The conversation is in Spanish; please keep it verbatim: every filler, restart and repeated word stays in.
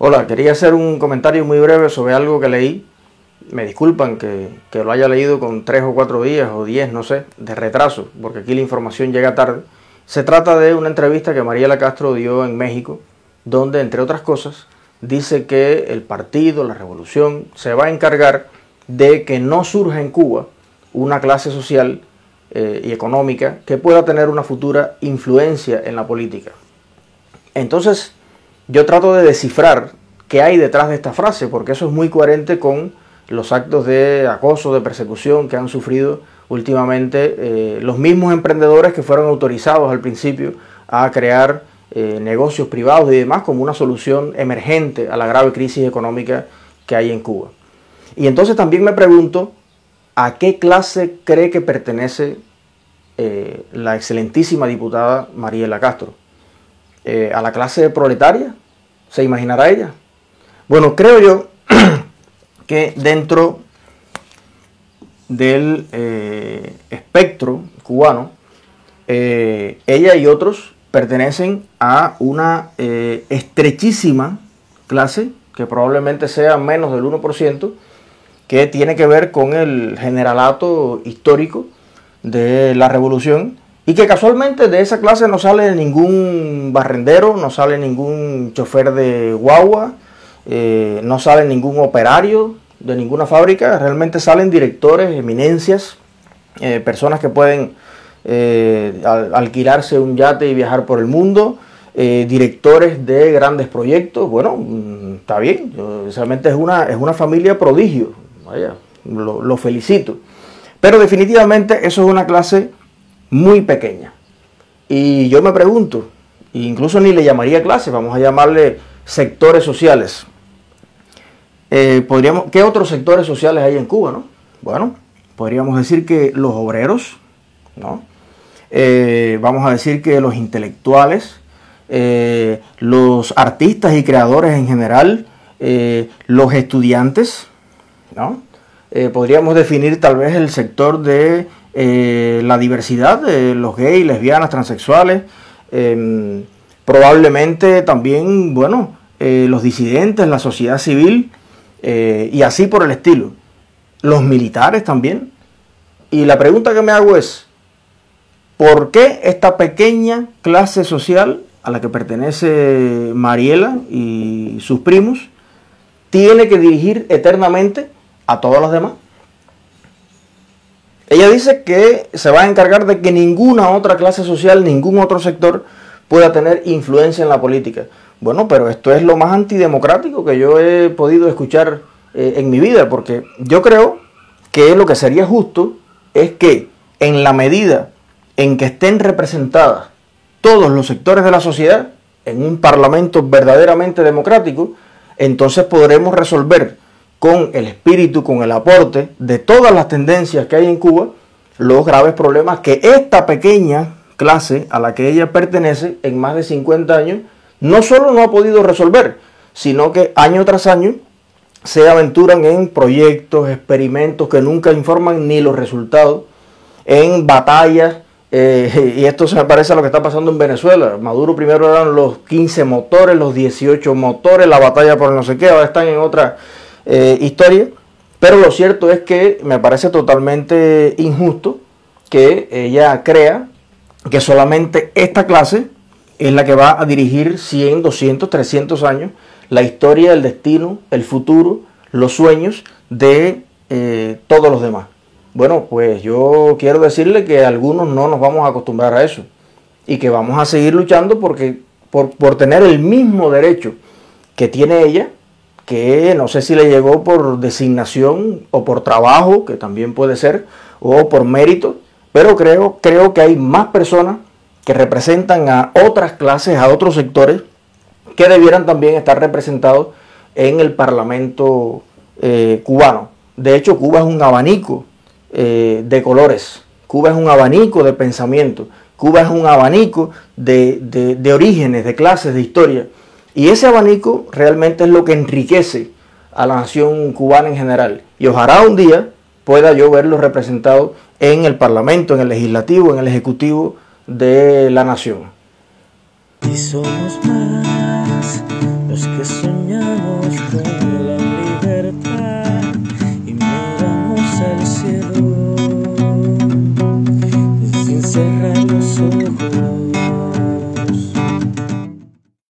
Hola, quería hacer un comentario muy breve sobre algo que leí. Me disculpan que, que lo haya leído con tres o cuatro días o diez, no sé, de retraso, porque aquí la información llega tarde. Se trata de una entrevista que Mariela Castro dio en México, donde, entre otras cosas, dice que el partido, la revolución, se va a encargar de que no surja en Cuba una clase social eh, y económica que pueda tener una futura influencia en la política. Entonces, yo trato de descifrar qué hay detrás de esta frase, porque eso es muy coherente con los actos de acoso, de persecución que han sufrido últimamente eh, los mismos emprendedores que fueron autorizados al principio a crear eh, negocios privados y demás como una solución emergente a la grave crisis económica que hay en Cuba. Y entonces también me pregunto, ¿a qué clase cree que pertenece eh, la excelentísima diputada Mariela Castro? Eh, ¿A la clase proletaria? ¿Se imaginará ella? Bueno, creo yo que dentro del eh, espectro cubano, eh, ella y otros pertenecen a una eh, estrechísima clase, que probablemente sea menos del uno por ciento, que tiene que ver con el generalato histórico de la revolución, y que casualmente de esa clase no sale ningún barrendero, no sale ningún chofer de guagua, eh, no sale ningún operario de ninguna fábrica. Realmente salen directores, eminencias, eh, personas que pueden eh, al, alquilarse un yate y viajar por el mundo, eh, directores de grandes proyectos. Bueno, está bien, yo, realmente es una, es una familia prodigio, vaya, lo, lo felicito. Pero definitivamente eso es una clase muy pequeña. Y yo me pregunto, incluso ni le llamaría clase, vamos a llamarle sectores sociales. Eh, podríamos, ¿qué otros sectores sociales hay en Cuba, no? Bueno, podríamos decir que los obreros, ¿no? Eh, vamos a decir que los intelectuales, eh, los artistas y creadores en general, eh, los estudiantes, ¿no? Eh, podríamos definir tal vez el sector de eh, la diversidad, de los gays, lesbianas, transexuales, eh, probablemente también, bueno, eh, los disidentes, la sociedad civil, eh, y así por el estilo. Los militares también. Y la pregunta que me hago es, ¿por qué esta pequeña clase social a la que pertenece Mariela y sus primos tiene que dirigir eternamente a todos los demás? Ella dice que se va a encargar de que ninguna otra clase social, ningún otro sector pueda tener influencia en la política. Bueno, pero esto es lo más antidemocrático que yo he podido escuchar eh, en mi vida, porque yo creo que lo que sería justo es que en la medida en que estén representadas todos los sectores de la sociedad en un parlamento verdaderamente democrático, entonces podremos resolver con el espíritu, con el aporte de todas las tendencias que hay en Cuba, los graves problemas que esta pequeña clase a la que ella pertenece en más de cincuenta años no solo no ha podido resolver, sino que año tras año se aventuran en proyectos, experimentos que nunca informan ni los resultados, en batallas, eh, y esto se me parece a lo que está pasando en Venezuela. Maduro primero eran los quince motores, los dieciocho motores, la batalla por no sé qué, ahora están en otra eh, historia. Pero lo cierto es que me parece totalmente injusto que ella crea que solamente esta clase es la que va a dirigir cien, doscientos, trescientos años la historia, el destino, el futuro, los sueños de eh, todos los demás. Bueno, pues yo quiero decirle que algunos no nos vamos a acostumbrar a eso y que vamos a seguir luchando porque, por, por tener el mismo derecho que tiene ella, que no sé si le llegó por designación o por trabajo, que también puede ser, o por mérito, pero creo, creo que hay más personas que representan a otras clases, a otros sectores, que debieran también estar representados en el Parlamento eh, cubano. De hecho, Cuba es un abanico eh, de colores, Cuba es un abanico de pensamiento, Cuba es un abanico de, de, de orígenes, de clases, de historia. Y ese abanico realmente es lo que enriquece a la nación cubana en general. Y ojalá un día pueda yo verlo representado en el Parlamento, en el Legislativo, en el Ejecutivo de la nación. Y somos más los que soñamos con la libertad y miramos al cielo sin cerrar los ojos.